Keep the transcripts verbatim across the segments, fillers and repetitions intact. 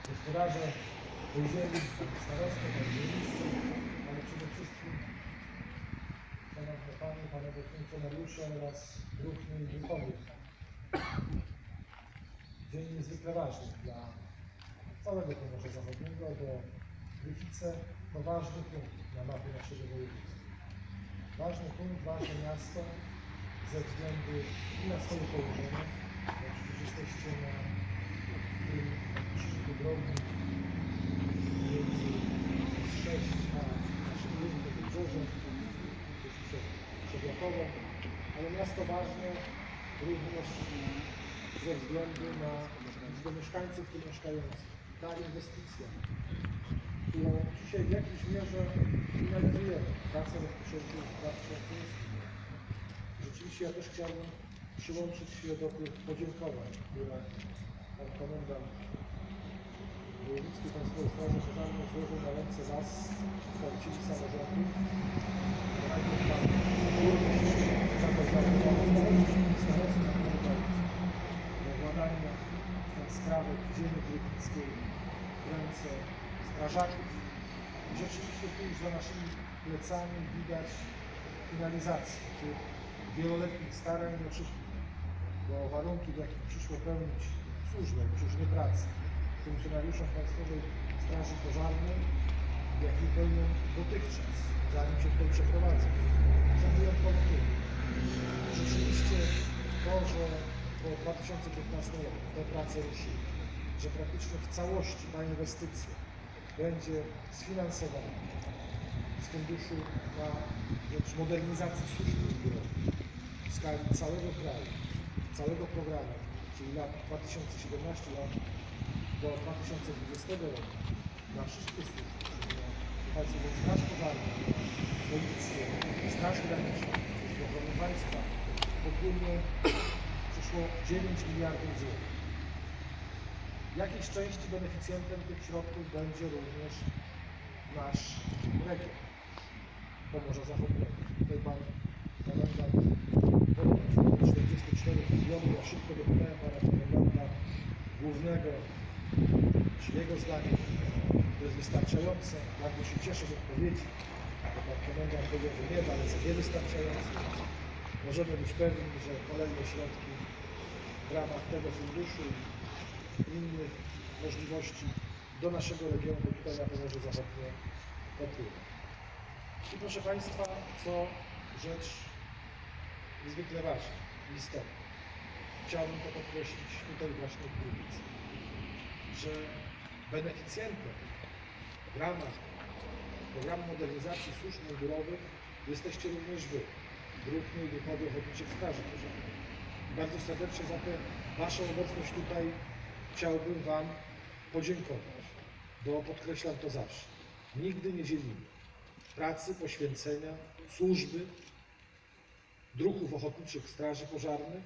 gospodarze ziemi, starostwo, burmistrzu, ale przede wszystkim szanowne panie, panowie funkcjonariusze oraz druhny i druhowie. Dzień niezwykle ważny dla całego Pomorza Zachodniego, bo Gryfice to ważny punkt na mapie naszego województwa. Ważny punkt, ważne miasto ze względu i na swoje położenie, bo przecież jesteście na tym krzyżu drogi między sześć a naszym głównym wybrzeżem, przed Przebiakową, ale miasto ważne również ze względu na liczbę mieszkańców tu mieszkających. Ta inwestycja, którą dzisiaj w jakiejś mierze finalizujemy, pracę rozpoczętą w dwa tysiące ósmym. Rzeczywiście ja też chciałbym przyłączyć się do tych podziękowań, które pan komendant Wojewódzkiej Państwowej Straży Pożarnej złożył na ręce Was, przedstawicieli samorządu. Najpierw pan burmistrz starostwa do władania sprawy ziemi gryfickiej w ręce strażaków. I rzeczywiście tu już za naszymi plecami widać finalizację tych wieloletnich starań i oczekiwań, bo warunki, w jakich przyszło pełnić służbę, już nie pracę, funkcjonariuszom Państwowej Straży Pożarnej, jakie pełnią dotychczas, zanim się tutaj przeprowadzą, są wyjątkowo trudne. Rzeczywiście to, że po dwa tysiące piętnastym roku te prace ruszyły, że praktycznie w całości ta inwestycja będzie sfinansowana z funduszu na rzecz modernizacji służby mundurowej w skali całego kraju, całego programu, czyli lat dwa tysiące siedemnastego do dwa tysiące dwudziestego roku, na wszystkie służby, czyli na Państwową Straż Pożarną, Policję, Straż Graniczną, Służbę Ochrony Państwa, pokórnie przyszło dziewięć miliardów złotych. W jakiejś części beneficjentem tych środków będzie również nasz region Pomorza Zachodniego. Tutaj pan komendant podał czterdzieści cztery miliony. Ja szybko dopytałem pana komendanta głównego, czy jego zdaniem to jest wystarczające. Bardzo się cieszę z odpowiedzi, bo pan komendant powiedział, że nie, ale jest niewystarczające. Możemy być pewni, że kolejne środki w ramach tego funduszu i innych możliwości do naszego regionu, tutaj na Pomorzu Zachodnie popłyną. I proszę Państwa, co rzecz niezwykle ważna, istotna. Chciałbym to podkreślić tutaj właśnie w Gryficy, że beneficjentem w ramach programu modernizacji służb mundurowych jesteście również Wy, druhny i druhowie ochotniczych straży pożarnych. Bardzo serdecznie za tę Waszą obecność tutaj chciałbym Wam podziękować, bo podkreślam to zawsze. Nigdy nie dzielimy pracy, poświęcenia, służby druhów ochotniczych straży pożarnych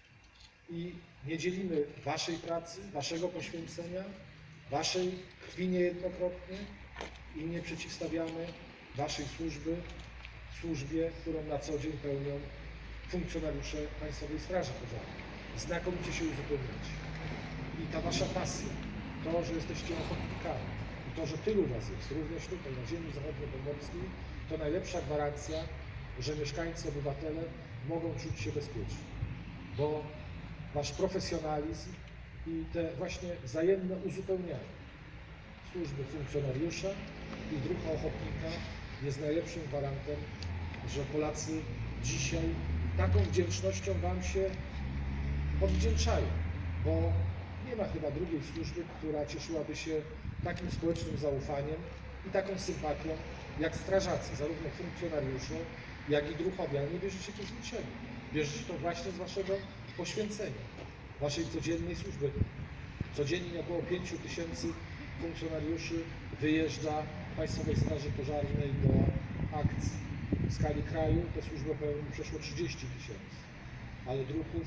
i nie dzielimy Waszej pracy, Waszego poświęcenia, Waszej krwi niejednokrotnie i nie przeciwstawiamy Waszej służby służbie, którą na co dzień pełnią funkcjonariusze Państwowej Straży Pożarnej. Znakomicie się uzupełniacie. I ta Wasza pasja, to, że jesteście ochotnikami i to, że tylu Was jest, również tutaj na ziemi zachodniopomorskiej, to najlepsza gwarancja, że mieszkańcy, obywatele mogą czuć się bezpiecznie. Bo Wasz profesjonalizm i te właśnie wzajemne uzupełnianie służby funkcjonariusza i druha ochotnika jest najlepszym gwarantem, że Polacy dzisiaj taką wdzięcznością Wam się odwdzięczają, bo nie ma chyba drugiej służby, która cieszyłaby się takim społecznym zaufaniem i taką sympatią jak strażacy, zarówno funkcjonariusze, jak i druhowie, ale nie bierzecie to z niczego. Bierzecie to właśnie z Waszego poświęcenia, Waszej codziennej służby. Codziennie około pięciu tysięcy funkcjonariuszy wyjeżdża Państwowej Straży Pożarnej do akcji. W skali kraju te służby pełni przeszło trzydzieści tysięcy, ale druhów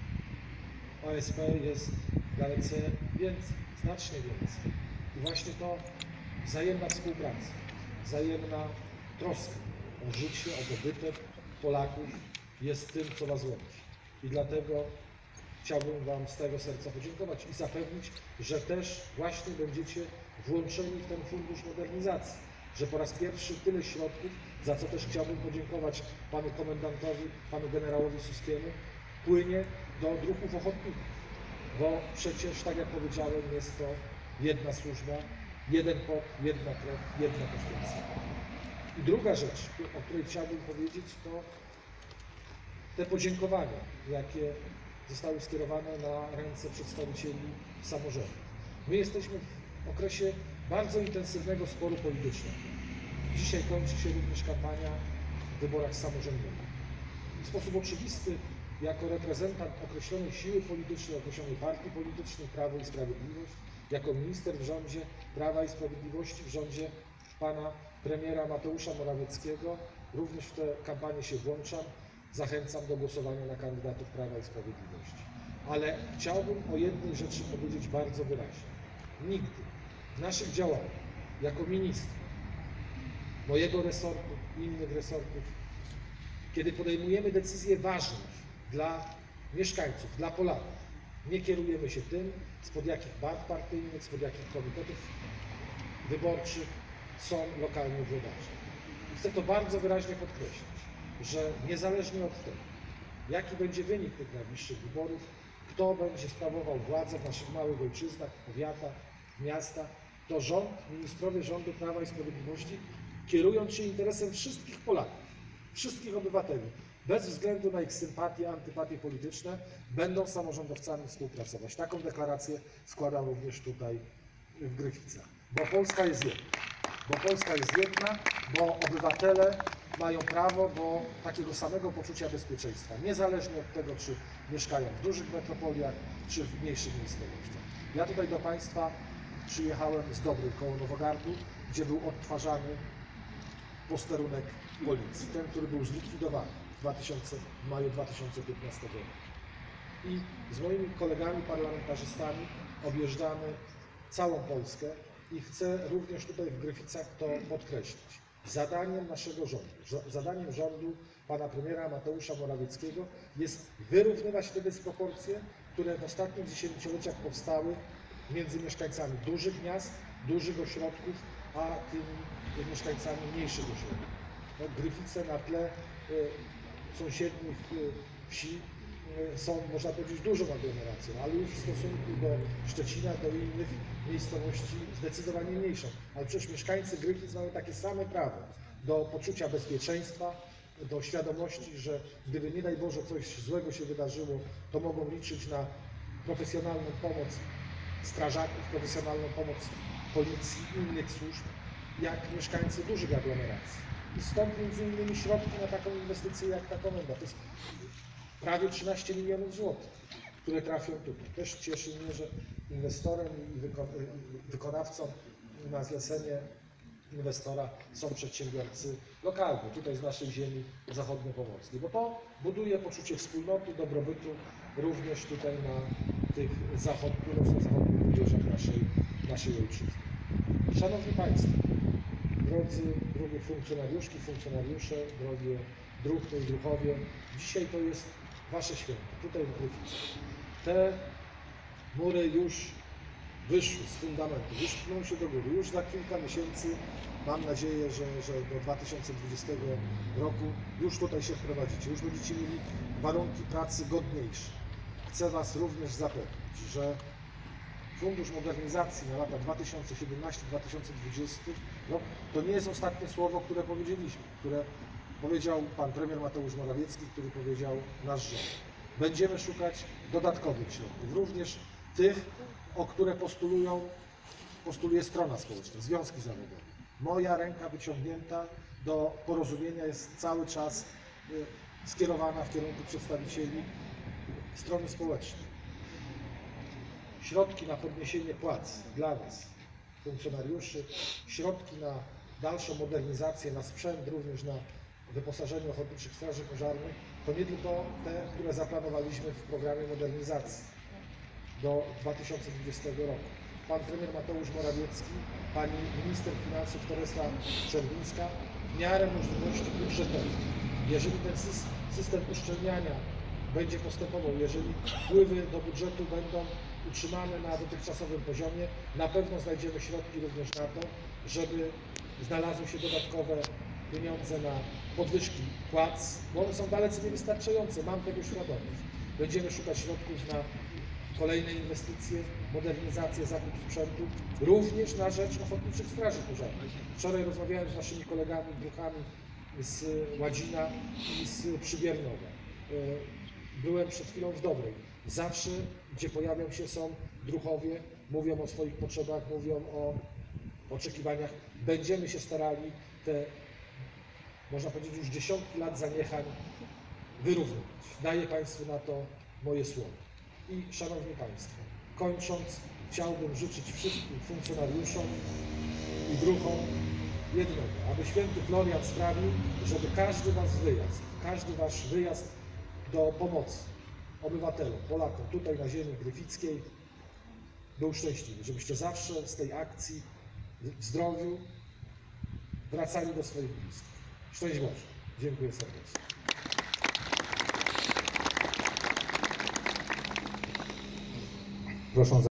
O S P jest dalece więcej, znacznie więcej. I właśnie to wzajemna współpraca, wzajemna troska o życie, o dobytek Polaków jest tym, co Was łączy. I dlatego chciałbym Wam z tego serca podziękować i zapewnić, że też właśnie będziecie włączeni w ten fundusz modernizacji, że po raz pierwszy tyle środków, za co też chciałbym podziękować Panu Komendantowi, Panu Generałowi Suskiemu, płynie do druhów ochotników, bo przecież, tak jak powiedziałem, jest to jedna służba, jeden pot, jedna krew, jedna poświęcenie. I druga rzecz, o której chciałbym powiedzieć, to te podziękowania, jakie zostały skierowane na ręce przedstawicieli samorządu. My jesteśmy w okresie bardzo intensywnego sporu politycznego. Dzisiaj kończy się również kampania w wyborach samorządowych. W sposób oczywisty, jako reprezentant określonej siły politycznej, określonej partii politycznej Prawo i Sprawiedliwość, jako minister w rządzie Prawa i Sprawiedliwości, w rządzie pana premiera Mateusza Morawieckiego, również w tę kampanię się włączam. Zachęcam do głosowania na kandydatów Prawa i Sprawiedliwości. Ale chciałbym o jednej rzeczy powiedzieć bardzo wyraźnie. Nigdy w naszych działaniach, jako ministra, mojego resortu i innych resortów, kiedy podejmujemy decyzje ważne dla mieszkańców, dla Polaków, nie kierujemy się tym, spod jakich barw partyjnych, spod jakich komitetów wyborczych są lokalni włodarze. I chcę to bardzo wyraźnie podkreślić, że niezależnie od tego, jaki będzie wynik tych najbliższych wyborów, kto będzie sprawował władzę w naszych małych ojczyznach, powiatach, miastach, to rząd, ministrowie rządu Prawa i Sprawiedliwości, kierując się interesem wszystkich Polaków, wszystkich obywateli, bez względu na ich sympatie, antypatie polityczne, będą z samorządowcami współpracować. Taką deklarację składam również tutaj w Gryficach. Bo Polska jest jedna. Bo Polska jest jedna, bo obywatele mają prawo do takiego samego poczucia bezpieczeństwa, niezależnie od tego, czy mieszkają w dużych metropoliach, czy w mniejszych miejscowościach. Ja tutaj do Państwa przyjechałem z Dobrej koło Nowogardu, gdzie był odtwarzany posterunek policji, ten, który był zlikwidowany w maju dwa tysiące piętnastego roku. I z moimi kolegami parlamentarzystami objeżdżamy całą Polskę i chcę również tutaj w Gryficach to podkreślić. Zadaniem naszego rządu, zadaniem rządu pana premiera Mateusza Morawieckiego jest wyrównywać te dysproporcje, które w ostatnich dziesięcioleciach powstały między mieszkańcami dużych miast, dużych ośrodków, a tymi mieszkańcami mniejszych ośrodków. No, Gryfice na tle y, sąsiednich y, wsi y, są, można powiedzieć, dużą aglomeracją, ale już w stosunku do Szczecina, do innych miejscowości zdecydowanie mniejszą. Ale przecież mieszkańcy Gryfic mają takie same prawo do poczucia bezpieczeństwa, do świadomości, że gdyby nie daj Boże coś złego się wydarzyło, to mogą liczyć na profesjonalną pomoc strażaków, profesjonalną pomoc policji i innych służb, jak mieszkańcy dużych aglomeracji. I stąd między innymi środki na taką inwestycję jak ta komenda. To jest prawie trzynaście milionów złotych, które trafią tutaj. Też cieszy mnie, że inwestorem i wykonawcą na zlecenie inwestora są przedsiębiorcy lokalni, tutaj z naszej ziemi zachodniopomorskiej, bo to buduje poczucie wspólnoty, dobrobytu również tutaj na tych zachod, północno-zachodnich rubieżach naszej, naszej ojczyzny. Szanowni Państwo, drodzy drogie funkcjonariuszki, funkcjonariusze, drogie druhny i druhowie, dzisiaj to jest Wasze święto, tutaj w Gryficach. Te mury już wyszły z fundamentów, już pchną się do góry. Już za kilka miesięcy, mam nadzieję, że, że do dwa tysiące dwudziestego roku już tutaj się wprowadzicie, już będziecie mieli warunki pracy godniejsze. Chcę Was również zapewnić, że Fundusz Modernizacji na lata dwa tysiące siedemnasty do dwa tysiące dwudziestego rok to nie jest ostatnie słowo, które powiedzieliśmy, które powiedział Pan Premier Mateusz Morawiecki, który powiedział nasz rząd. Będziemy szukać dodatkowych środków, również tych, o które postulują, postuluje strona społeczna, związki zawodowe. Moja ręka wyciągnięta do porozumienia jest cały czas y, skierowana w kierunku przedstawicieli strony społecznej. Środki na podniesienie płac dla nas, funkcjonariuszy, środki na dalszą modernizację, na sprzęt, również na wyposażenie ochotniczych straży pożarnych, to nie tylko te, które zaplanowaliśmy w programie modernizacji do dwa tysiące dwudziestego roku. Pan premier Mateusz Morawiecki, pani minister finansów Teresa Czerwińska w miarę możliwości budżetowych. Jeżeli ten system uszczelniania będzie postępował. Jeżeli wpływy do budżetu będą utrzymane na dotychczasowym poziomie, na pewno znajdziemy środki również na to, żeby znalazły się dodatkowe pieniądze na podwyżki płac, bo one są dalece niewystarczające, mam tego świadomość. Będziemy szukać środków na kolejne inwestycje, modernizację, zakup sprzętu, również na rzecz ochotniczych straży pożarnych. Wczoraj rozmawiałem z naszymi kolegami, druhami z Ładzina i z Przybiernowa. Byłem przed chwilą w Dobrej. Zawsze, gdzie pojawią się, są druhowie, mówią o swoich potrzebach, mówią o oczekiwaniach. Będziemy się starali te, można powiedzieć, już dziesiątki lat zaniechań wyrównywać. Daję Państwu na to moje słowo. I Szanowni Państwo, kończąc, chciałbym życzyć wszystkim funkcjonariuszom i druhom jednego, aby święty Florian sprawił, żeby każdy Wasz wyjazd, każdy Wasz wyjazd do pomocy obywatelom, Polakom tutaj na ziemi gryfickiej był szczęśliwy, żebyście zawsze z tej akcji w zdrowiu wracali do swoich bliskich. Szczęść Boże. Dziękuję serdecznie. Proszę.